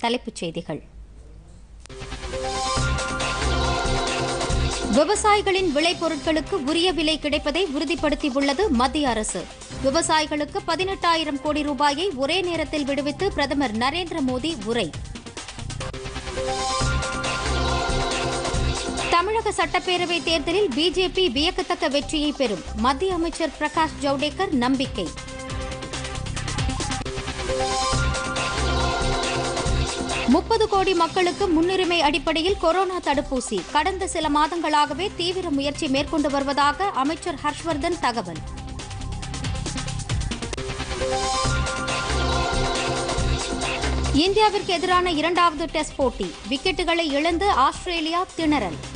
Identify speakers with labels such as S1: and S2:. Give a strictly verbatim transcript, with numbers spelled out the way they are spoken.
S1: தலைப்புச் செய்திகள். விவசாயிகளின் விளைபொருட்களுக்கு உரிய விலை கிடைப்பதை உறுதிப்படுத்தியுள்ளது மத்திய அரசு. விவசாயிகளுக்கு பதினெட்டாயிரம் கோடி ரூபாயை ஒரே நேரத்தில் விடுவித்து பிரதமர் நரேந்திர மோடி உரை. தமிழக சட்டப்பேரவை தேர்தலில் பிஜேபி வியக்கத்தக்க வெற்றியை பெறும். மத்திய அமைச்சர் பிரகாஷ் ஜவடேகர் நம்பிக்கை. முப்பது கோடி மக்களுக்கு முன்னுரிமை அடிப்படையில் கொரோனா தடுப்பூசி கடந்த சில மாதங்களாகவே தீவிர முயற்சி மேற்கொண்டு வருவதாக அமைச்சர் ஹர்ஷ்வர்தன் தகவல். இந்தியாவிற்கு எதிரான இரண்டாவது டெஸ்ட் போட்டி விக்கெட்டுகளை இழந்து ஆஸ்திரேலியா திணறல்.